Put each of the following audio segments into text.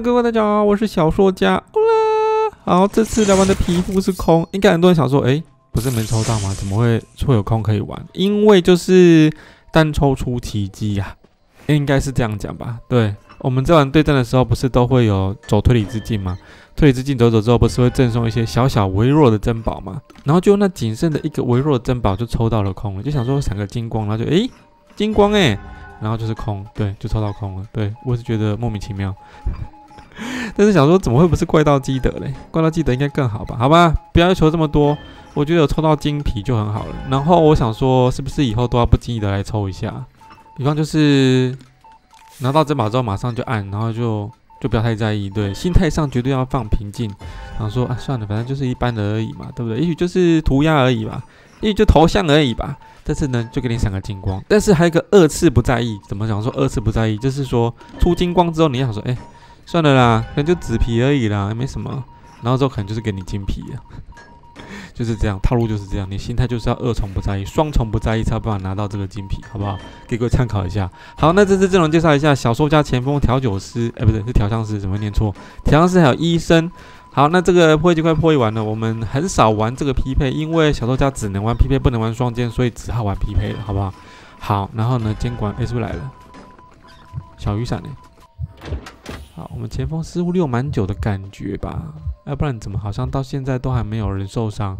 各位大家好，我是小说家。好，这次来玩的皮肤是空，应该很多人想说，不是没抽到吗？怎么会有空可以玩？因为就是单抽出奇迹啊，应该是这样讲吧？对，我们在玩对战的时候，不是都会有走推理之境吗？推理之境走走之后，不是会赠送一些小小微弱的珍宝吗？然后就那仅剩的一个微弱的珍宝就抽到了空了，就想说闪个金光，然后就金光然后就是空，对，就抽到空了。对，我是觉得莫名其妙。但是想说怎么会不是怪盗基德嘞？怪盗基德应该更好吧？好吧，不要求这么多，我觉得有抽到金皮就很好了。然后我想说，是不是以后都要不经意的来抽一下？比方就是拿到珍宝之后马上就按，然后就不要太在意，对，心态上绝对要放平静。然后说算了，反正就是一般的而已嘛，对不对？也许就是涂鸦而已吧，也许就头像而已吧。但是呢，就给你闪个金光。但是还有一个二次不在意，怎么讲说二次不在意？就是说出金光之后，你要想说，算了啦，可能就纸皮而已啦，没什么。然后之后可能就是给你金皮了，就是这样，套路就是这样。你心态就是要二重不在意，双重不在意，才有办法拿到这个金皮，好不好？给各位参考一下。好，那这次阵容介绍一下：小说家、前锋、调酒师，不对，是调香师，怎么念错？调香师还有医生。好，那这个破译就快破译完了。我们很少玩这个匹配，因为小说家只能玩匹配，不能玩双剑，所以只好玩匹配了，好不好？好，然后呢，监管，是不是来了？小雨伞呢？好，我们前锋似乎溜蛮久的感觉吧，要不然怎么好像到现在都还没有人受伤？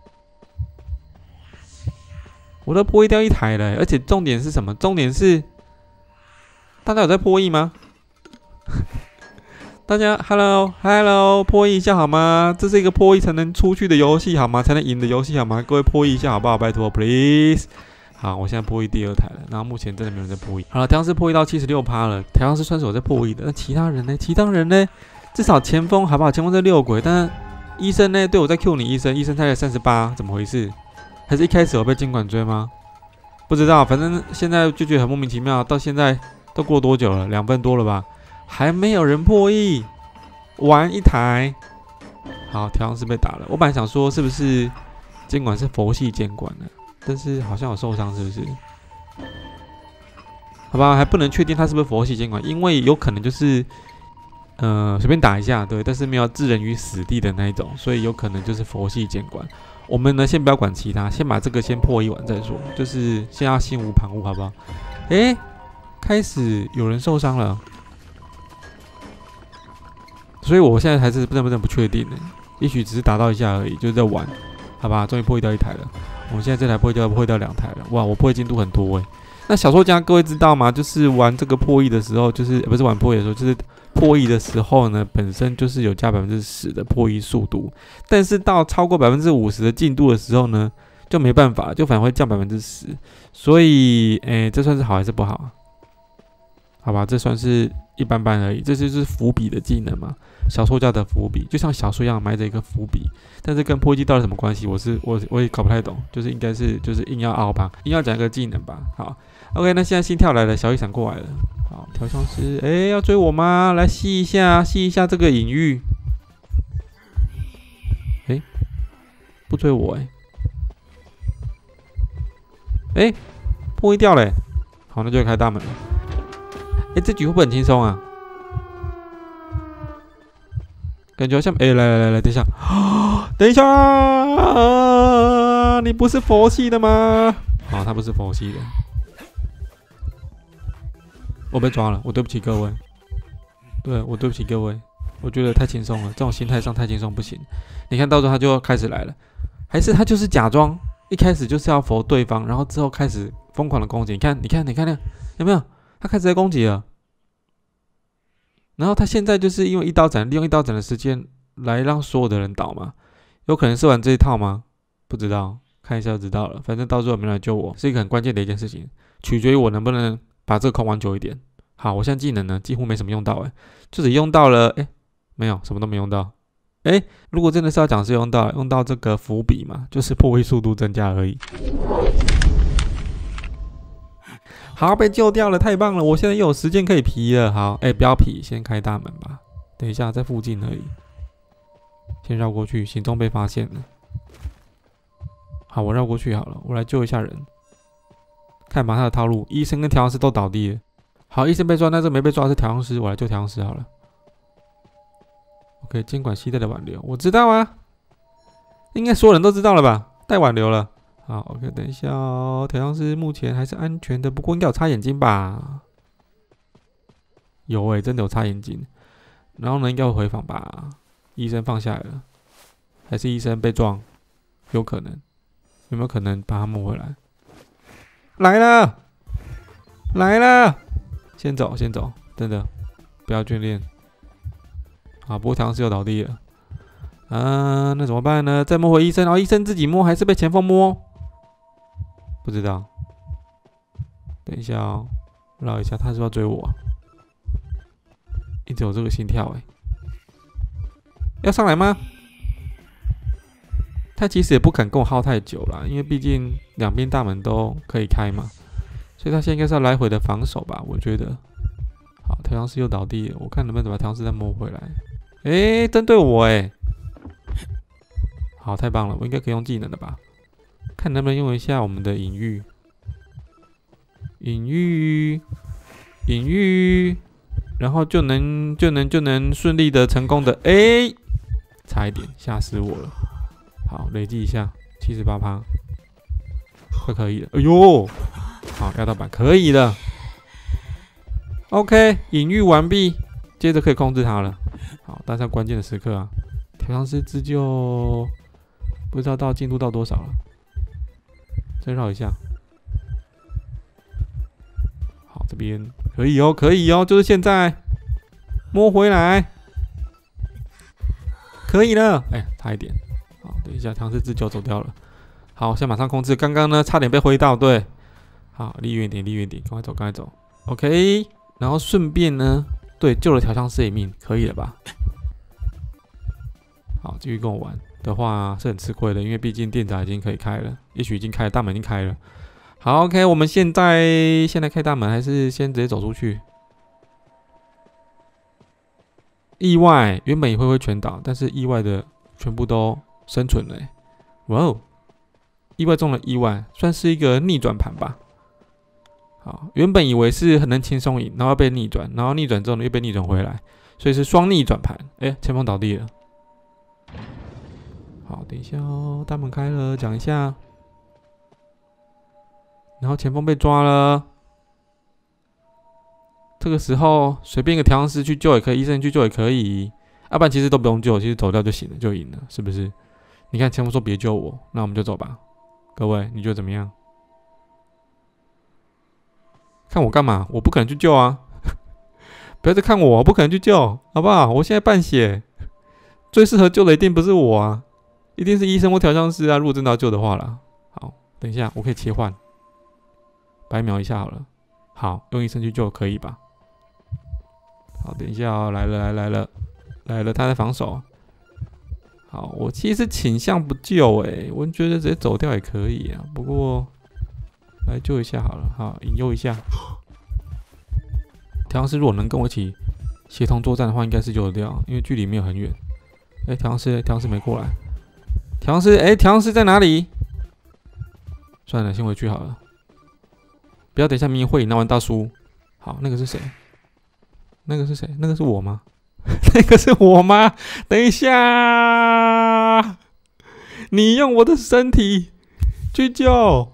我都破译掉一台了，而且重点是什么？重点是大家有在破译吗？大家 hello 破译一下好吗？这是一个破译才能出去的游戏好吗？才能赢的游戏好吗？各位破译一下好不好？拜托 please。好，我现在破译第二台了，然后目前真的没有人在破译。好了，调香师破译到76%了，调香师算是我在破译的。那其他人呢？至少前锋好不好？前锋在6轨，但医生呢？对，我在 Q 你医生才38，怎么回事？还是一开始有被监管追吗？不知道，反正现在就觉得很莫名其妙。到现在都过多久了？2分多了吧？还没有人破译，玩一台。好，调香师被打了。我本来想说是不是监管是佛系监管呢？但是好像有受伤，是不是？好吧，还不能确定他是不是佛系监管，因为有可能就是随便打一下，对，但是没有置人于死地的那一种，所以有可能就是佛系监管。我们呢，先不要管其他，先把这个先破译完再说，就是先要心无旁骛，好不好？开始有人受伤了，所以我现在还是真的不确定呢，也许只是打到一下而已，就是在玩，好吧？终于破译掉一台了。我们现在这台破译掉2台了，哇！我破译进度很多那小说家各位知道吗？就是玩这个破译的时候，就是不是玩破译的时候，就是破译的时候呢，本身就是有加10%的破译速度，但是到超过50%的进度的时候呢，就没办法，就反而会降10%。所以，这算是好还是不好？好吧，这算是一般般而已，这就是伏笔的技能嘛。小说家的伏笔，就像小说一样埋着一个伏笔，但是跟破译到底什么关系？我也搞不太懂，就是应该是就是硬要凹吧，硬要讲一个技能吧。好 ，OK， 那现在心跳来了，小雨伞过来了。好，调香师，要追我吗？来吸一下这个隐喻。不追我破译掉了好，那就开大门了。这局会不会很轻松啊？感觉好像来，等一下，等一下，你不是佛系的吗？好，他不是佛系的，我被抓了，我对不起各位，我对不起各位，我觉得太轻松了，这种心态上太轻松不行。你看到时候他就开始来了，还是他就是假装一开始就是要佛对方，然后之后开始疯狂的攻击。你看那个有没有？他开始在攻击了。然后他现在就是因为利用一刀斩的时间来让所有的人倒嘛，有可能是玩这一套吗？不知道，看一下就知道了。反正到时候有没有人来救我，是一个很关键的一件事情，取决于我能不能把这个空玩久一点。好，我现在技能呢几乎没什么用到就只用到了没有，什么都没用到。如果真的是要讲是用到这个伏笔嘛，就是破译速度增加而已。好，被救掉了，太棒了！我现在又有时间可以皮了。好，不要皮，先开大门吧。等一下，在附近而已。先绕过去，行踪被发现了。好，我绕过去好了，我来救一下人。看吧，他的套路，医生跟调香师都倒地了。好，医生被抓，但是没被抓的是调香师，我来救调香师好了。 OK， 监管系带的挽留，我知道啊，应该所有人都知道了吧？带挽留了。好 ，OK， 等一下哦。调香师目前还是安全的，不过应该有擦眼睛吧？有真的有擦眼睛。然后呢，应该会回访吧？医生放下来了，还是医生被撞？有可能，有没有可能把他摸回来？来了，来了！先走，先走，真的不要眷恋。好，不过调香师又倒地了。那怎么办呢？再摸回医生，然后医生自己摸还是被前锋摸？不知道。等一下哦，绕一下，他是不是要追我？一直有这个心跳要上来吗？他其实也不肯跟我耗太久啦，因为毕竟两边大门都可以开嘛，所以他现在应该是要来回的防守吧，我觉得。好，调香师又倒地了，我看能不能把调香师再摸回来。针对我好，太棒了，我应该可以用技能的吧？看能不能用一下我们的隐喻，然后就能顺利的成功的，差一点吓死我了。好，累积一下78%，快可以了。哎呦，好，压到板，可以了。OK， 隐喻完毕，接着可以控制它了。好，但是关键的时刻啊，调香师自救，不知道进度到多少了。再绕一下。好，这边可以哦，可以哦，就是现在摸回来，可以了。差一点。好，等一下，调香师自救走掉了。好，现在马上控制。刚刚呢，差点被挥到，对。好，离远点，离远点，赶快走，赶快走。OK， 然后顺便呢，对，救了调香师一命，可以了吧？好，继续跟我玩的话是很吃亏的，因为毕竟店长已经可以开了，也许已经开了，大门已经开了。好 ，OK， 我们现在开大门，还是先直接走出去？意外，原本也会全倒，但是意外的全部都生存了。哇哦，意外中的意外，算是一个逆转盘吧。好，原本以为是很能轻松赢，然后被逆转，然后逆转之后呢又被逆转回来，所以是双逆转盘。前锋倒地了。好，等一下哦，大门开了，讲一下。然后前锋被抓了，这个时候随便一个调香师去救也可以，医生去救也可以，要不然其实都不用救，其实走掉就行了，就赢了，是不是？你看前锋说别救我，那我们就走吧。各位，你觉得怎么样？看我干嘛？我不可能去救啊！不要再看我，我不可能去救，好不好？我现在半血，最适合救的一定不是我啊，一定是医生或调香师啊。如果真的要救的话啦，好，等一下我可以切换，白描一下好了。好，用医生去救可以吧？好，等一下哦，来了，他在防守。好，我其实倾向不救我觉得直接走掉也可以啊。不过来救一下好了，好，引诱一下。调香师如果能跟我一起协同作战的话，应该是救得掉，因为距离没有很远。调香师没过来。调香师在哪里？算了，先回去好了。不要等一下明会赢，那玩大叔。好，那个是谁？那个是谁？那个是我吗？那个是我吗？等一下，你用我的身体去救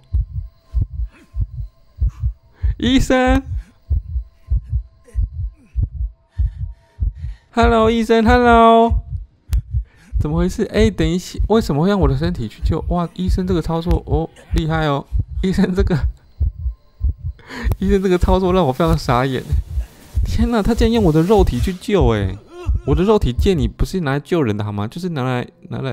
医生。Hello， 医生 ，Hello， 怎么回事？等一下，为什么会用我的身体去救？哇，医生这个操作哦，厉害哦！医生这个操作让我非常傻眼。天哪，他竟然用我的肉体去救我的肉体借你不是拿来救人的好吗？就是拿来，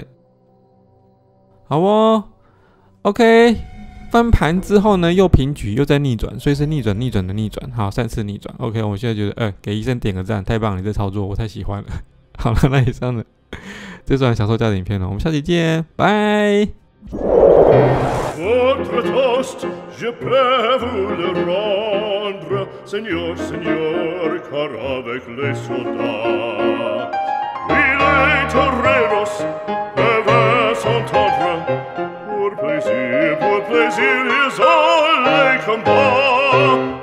好哦 ，OK， 翻盘之后呢，又平局，又在逆转，所以是逆转的逆转，好，3次逆转 ，OK， 我现在觉得，给医生点个赞，太棒了，你这操作我太喜欢了。好了，那以上的这算享受家的影片了，我们下期见，拜。 Votre toast, je peux vous le rendre, Seigneur, Seigneur, car avec les soldats, oui, les toreros peuvent s'entendre, pour plaisir, ils ont les combats.